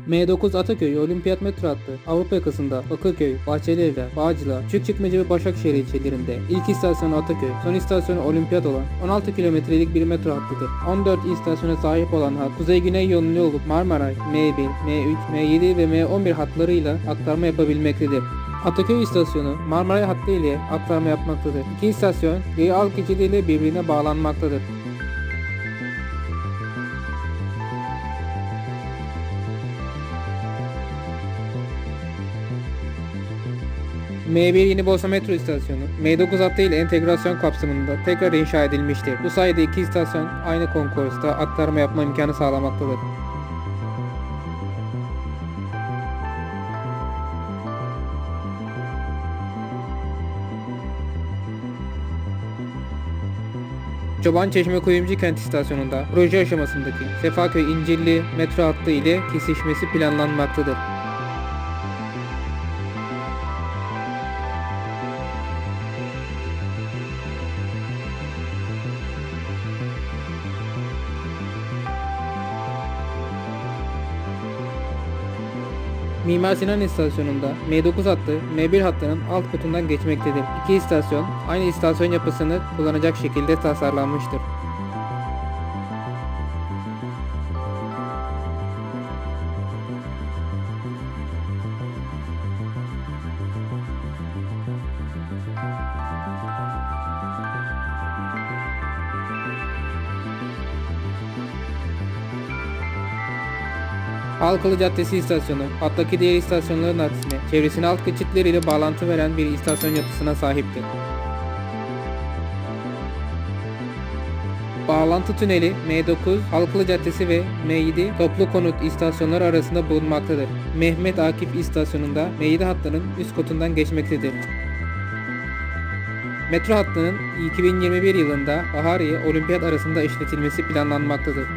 M9 Ataköy Olimpiyat metro hattı Avrupa yakasında Bakırköy, Bahçelievler, Bağcılar, Küçükçekmece ve Başakşehir ilçelerinde ilk istasyonu Ataköy, son istasyonu Olimpiyat olan 16 kilometrelik bir metro hattıdır. 14 istasyona sahip olan hat, kuzey-güney yönlü olup Marmaray, M1, M3, M7 ve M11 hatlarıyla aktarma yapabilmektedir. Ataköy istasyonu Marmaray hattı ile aktarma yapmaktadır. İki istasyon yaya alt geçidiyle birbirine bağlanmaktadır. M1 Yenibursa metro istasyonu M9 hattı ile entegrasyon kapsamında tekrar inşa edilmiştir. Bu sayede iki istasyon aynı konkorsta aktarma yapma imkanı sağlamaktadır. Çobançeşme Kuyumcu Kent istasyonunda proje aşamasındaki Sefaköy İncirli metro hattı ile kesişmesi planlanmaktadır. Mimar Sinan istasyonunda M9 hattı M1 hattının alt kutundan geçmektedir. İki istasyon aynı istasyon yapısını kullanacak şekilde tasarlanmıştır. Halkalı Caddesi istasyonu, hattaki diğer istasyonların aksine çevresine alt geçitleriyle bağlantı veren bir istasyon yapısına sahiptir. Bağlantı tüneli M9, Halkalı Caddesi ve M7 toplu konut istasyonları arasında bulunmaktadır. Mehmet Akif istasyonunda M7 hattının üst kotundan geçmektedir. Metro hattının 2021 yılında Bahariye Olimpiyat arasında işletilmesi planlanmaktadır.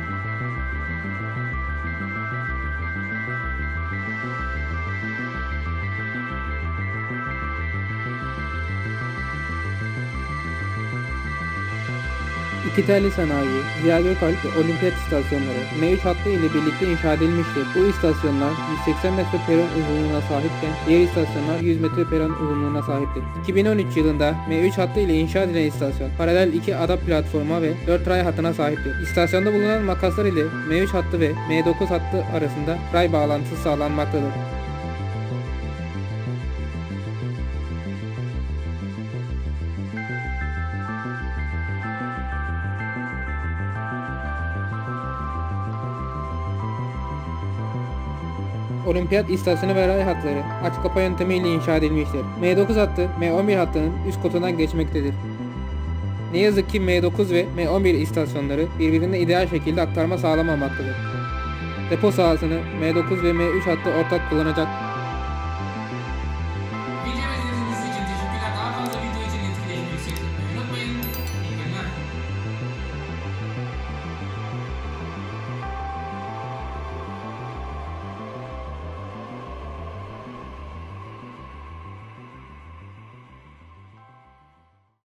İki telli sanayi, Ziya Gökalp ve Olimpiyat istasyonları M3 hattı ile birlikte inşa edilmiştir. Bu istasyonlar 180 metre peron uzunluğuna sahipken diğer istasyonlar 100 metre peron uzunluğuna sahiptir. 2013 yılında M3 hattı ile inşa edilen istasyon paralel 2 ada platforma ve 4 ray hattına sahiptir. İstasyonda bulunan makaslar ile M3 hattı ve M9 hattı arasında ray bağlantısı sağlanmaktadır. Olimpiyat istasyonu ve ray hatları aç kapa yöntemiyle inşa edilmiştir. M9 hattı M11 hattının üst kotundan geçmektedir. Ne yazık ki M9 ve M11 istasyonları birbirine ideal şekilde aktarma sağlamamaktadır. Depo sahasını M9 ve M3 hattı ortak kullanacak